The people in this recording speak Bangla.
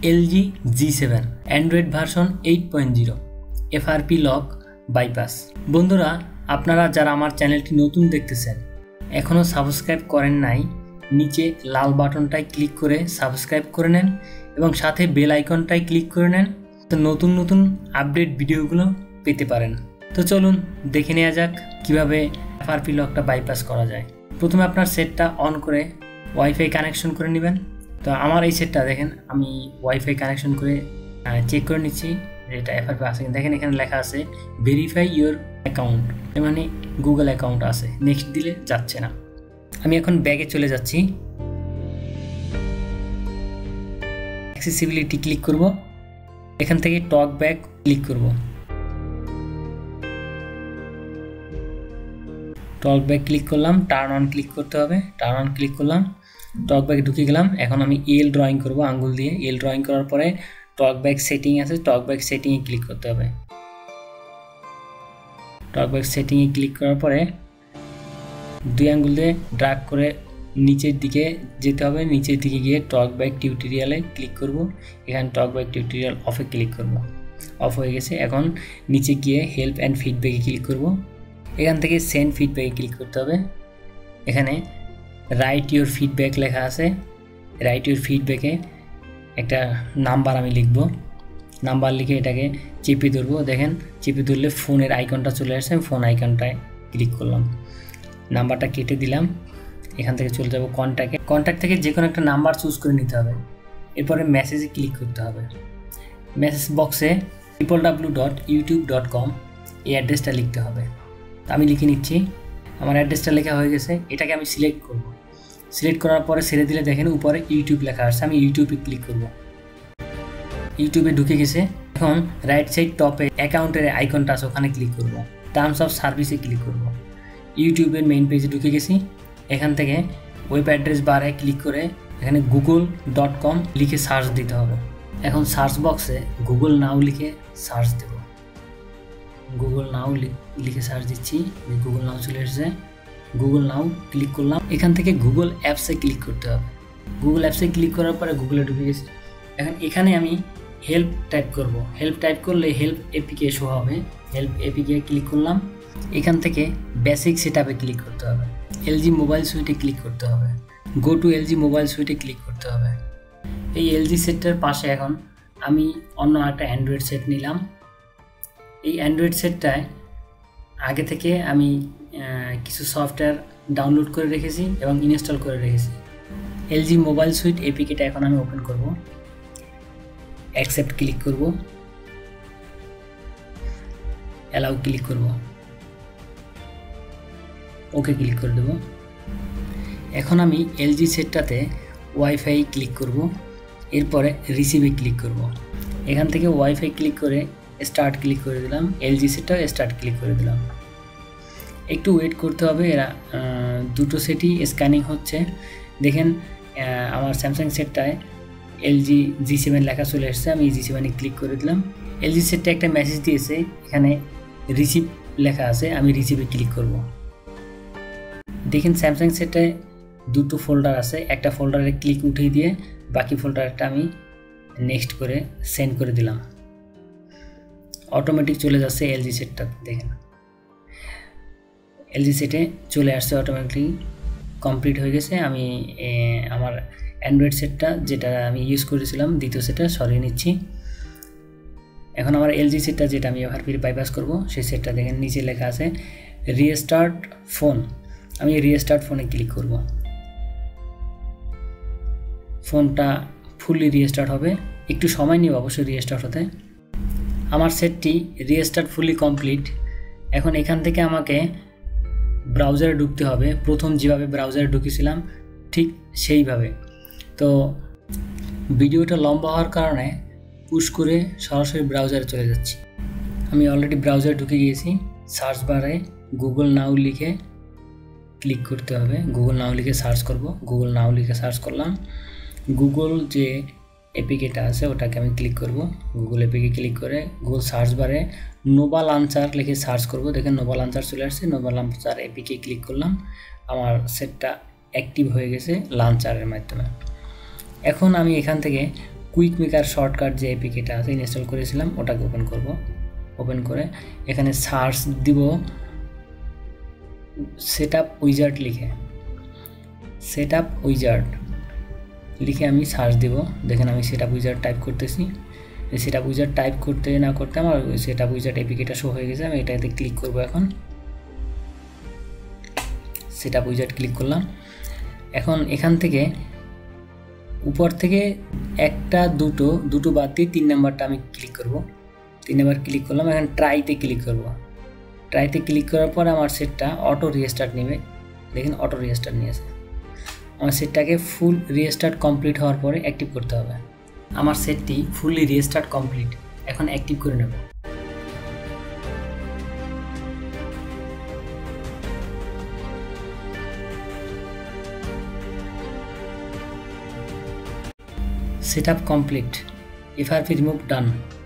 LG G7 android version 8.0 FRP lock bypass. বন্ধুরা, আপনারা যারা আমার চ্যানেলটি নতুন দেখতেছেন, এখনও সাবস্ক্রাইব করেন নাই, নিচে লাল বাটনটায় ক্লিক করে সাবস্ক্রাইব করে নেন এবং সাথে বেল আইকনটায় ক্লিক করে নেন, তো নতুন নতুন আপডেট ভিডিওগুলো পেতে পারেন। তো চলুন দেখে নেওয়া যাক কিভাবে FRP লকটা বাইপাস করা যায়। প্রথমে আপনার সেটটা অন করে ওয়াইফাই কানেকশন করে নেবেন। তো আমার এই সেটটা দেখেন, আমি ওয়াইফাই কানেকশন করে চেক করে নিচ্ছি এটা FRP আছে। দেখেন এখানে লেখা আছে ভেরিফাই ইউর অ্যাকাউন্ট, মানে গুগল অ্যাকাউন্ট আছে, নেক্সট দিলে যাচ্ছে না। আমি এখন ব্যাগে চলে যাচ্ছি, অ্যাক্সেসিবিলিটি ক্লিক করব, এখান থেকে টক ব্যাক ক্লিক করব। টক ব্যাক ক্লিক করলাম, টার্ন অন ক্লিক করতে হবে, টার্ন অন ক্লিক করলাম, টক ব্যাক ঢুকে গেলাম। এখন আমি এল ড্রয়িং করব আঙ্গুল দিয়ে। এল ড্রয়িং করার পরে টক ব্যাক সেটিং আছে, টক ব্যাক সেটিংয়ে ক্লিক করতে হবে। টক ব্যাক সেটিংয়ে ক্লিক করার পরে দুই আঙ্গুল দিয়ে ড্র্যাগ করে নিচের দিকে যেতে হবে। নিচের দিকে গিয়ে টক ব্যাক টিউটোরিয়ালে ক্লিক করব। এখানে টক ব্যাক টিউটোরিয়াল অফে ক্লিক করব, অফ হয়ে গেছে। এখন নিচে গিয়ে হেল্প অ্যান্ড ফিডব্যাকে ক্লিক করব। এখান থেকে সেন্ড ফিডব্যাকে ক্লিক করতে হবে। এখানে রাইট ইউর ফিডব্যাক লেখা আছে, রাইট ইউর ফিডব্যাকে একটা নাম্বার আমি লিখব। নাম্বার লিখে এটাকে চেপে ধরবো। দেখেন চেপে ধরলে ফোনের আইকনটা চলে আসছে, আমি ফোন আইকনটায় ক্লিক করলাম, নাম্বারটা কেটে দিলাম। এখান থেকে চলে যাব কন্ট্যাক্টে। কন্ট্যাক্ট থেকে যে কোনো একটা নাম্বার চুজ করে নিতে হবে। এরপরে মেসেজে ক্লিক করতে হবে। মেসেজ বক্সে www.youtube.com এই অ্যাড্রেসটা লিখতে হবে। আমি লিখে নিচ্ছি, আমার অ্যাড্রেসটা লেখা হয়ে গেছে। এটাকে আমি সিলেক্ট করব। সিলেক্ট করার পরে ছেড়ে দিলে দেখেন উপরে ইউটিউব লেখা আসছে, আমি ইউটিউবে ক্লিক করব। ইউটিউবে ঢুকে গেছে। এখন রাইট সাইড টপে অ্যাকাউন্টের আইকনটা আছে, ওখানে ক্লিক করব। টার্মস অফ সার্ভিসে ক্লিক করব। ইউটিউবের মেইন পেজে ঢুকে গেছি। এখান থেকে ওয়েব অ্যাড্রেস বারে ক্লিক করে এখানে google.com লিখে সার্চ দিতে হবে। এখন সার্চ বক্সে গুগল নাও লিখে সার্চ দেব। গুগল নাও লিখে সার্চ দিচ্ছি, গুগল নাও চলে এসেছে। গুগল নাও ক্লিক করলাম। এখান থেকে গুগল অ্যাপসে ক্লিক করতে হবে। গুগল অ্যাপসে ক্লিক করার পরে গুগলে ঢুকে গেছি। এখন এখানে আমি হেল্প টাইপ করব। হেল্প টাইপ করলে হেল্প এপিকে শো হবে। হেল্প এপিকে ক্লিক করলাম। এখান থেকে বেসিক সেটআপে ক্লিক করতে হবে। এলজি মোবাইল সুইটে ক্লিক করতে হবে। গো টু এলজি মোবাইল সুইটে ক্লিক করতে হবে। এই এলজি সেটটার পাশে এখন আমি অন্য একটা অ্যান্ড্রয়েড সেট নিলাম। এই অ্যান্ড্রয়েড সেটটায় আগে থেকে আমি কিছু সফটওয়্যার ডাউনলোড করে রেখেছি এবং ইনস্টল করে রেখেছি। এলজি মোবাইল সুইট এপিকেটা এখন আমি ওপেন করব। অ্যাকসেপ্ট ক্লিক করব, অ্যালাউ ক্লিক করব, ওকে ক্লিক করে দেব। এখন আমি এলজি সেটটাতে ওয়াইফাই ক্লিক করব। এরপরে রিসিভে ক্লিক করব। এখান থেকে ওয়াইফাই ক্লিক করে স্টার্ট ক্লিক করে দিলাম। এলজি সেটটা স্টার্ট ক্লিক করে দিলাম। একটু ওয়েট করতে হবে, এরা দুটো সেটই স্ক্যানিং হচ্ছে। দেখেন আমার স্যামসাং সেটটায় এলজি G7 লেখা চলে এসেছে। আমি G7-এ ক্লিক করে দিলাম। এলজি সেটটা একটা মেসেজ দিয়েছে, এখানে রিসিভ লেখা আছে, আমি রিসিভে ক্লিক করব। দেখেন স্যামসাং সেটটায় দুটো ফোল্ডার আছে, একটা ফোল্ডারে ক্লিক উঠিয়ে দিয়ে বাকি ফোল্ডারটা আমি নেক্সট করে সেন্ড করে দিলাম। অটোমেটিক চলে যাচ্ছে এলজি সেটটা। দেখেন এলজি সেটে চলে আসছে, অটোমেটিক কমপ্লিট হয়ে গেছে। আমি আমার অ্যান্ড্রয়েড সেটটা যেটা আমি ইউজ করেছিলাম দ্বিতীয় সেটটা সরিয়ে নিচ্ছি। এখন আমার এলজি সেটটা যেটা আমি FRP বাইপাস করব, সেই সেটটা দেখেন নিচে লেখা আছে রিস্টার্ট ফোন। আমি রিস্টার্ট ফোনে ক্লিক করব। ফোনটা ফুললি রিস্টার্ট হবে, একটু সময় নিয়ে অবশ্যই রিস্টার্ট হতে। আমার সেটটি রিস্টার্ট ফুললি কমপ্লিট। এখন এখান থেকে আমাকে ব্রাউজারে ঢুকতে হবে। প্রথম যেভাবে ব্রাউজারে ঢুকেছিলাম ঠিক সেইভাবে। তো ভিডিওটা লম্বা হওয়ার কারণে পুশ করে সরাসরি ব্রাউজারে চলে যাচ্ছি। আমি অলরেডি ব্রাউজারে ঢুকে গিয়েছি। সার্চ বারে গুগল নাও লিখে ক্লিক করতে হবে। গুগল নাও লিখে সার্চ করব। গুগল নাও লিখে সার্চ করলাম। গুগল যে এপিকেটা আছে ওটাকে আমি ক্লিক করব। গুগল এপিকে ক্লিক করে গুগল সার্চ বারে নোভা লঞ্চার লিখে সার্চ করব। দেখেন নোভা লঞ্চার চলে আসছে। নোভা লঞ্চার এপিকে ক্লিক করলাম। আমার সেটটা অ্যাক্টিভ হয়ে গেছে লঞ্চারের মাধ্যমে। এখন আমি এখান থেকে কুইক মেকার শর্টকাট যে এপিকেটা আছে ইনস্টল করেছিলাম ওটাকে ওপেন করব। ওপেন করে এখানে সার্চ দিব সেটআপ উইজার্ড লিখে, সেটআপ উইজার্ড লিখে আমি সার্চ দিব। দেখেন আমি সেটআপ উইজার্ড টাইপ করতেছি। এই সেটআপ উইজার্ড টাইপ করতে না করতে আমার সেটআপ উইজার্ড এপিকেটা শো হয়ে গেছে। আমি এটাতে ক্লিক করব। এখন সেটআপ উইজার্ড ক্লিক করলাম। এখন এখান থেকে উপর থেকে একটা দুটো বাদ দিয়ে 3 নাম্বারটা আমি ক্লিক করব। 3 নাম্বার ক্লিক করলাম। এখন ট্রাইতে ক্লিক করব। ট্রাইতে ক্লিক করার পর আমার সেটটা অটো রিস্টার্ট নেবে। দেখেন অটো রিস্টার্ট নিয়েছে। আমার সেটটাকে ফুল রিস্টার্ট কমপ্লিট হওয়ার পরে অ্যাক্টিভ করতে হবে। আমার সেটটি ফুললি রিস্টার্ট কমপ্লিট। এখন অ্যাক্টিভ করে নেব। সেটআপ কমপ্লিট, এফআরপি রিমুভ ডান।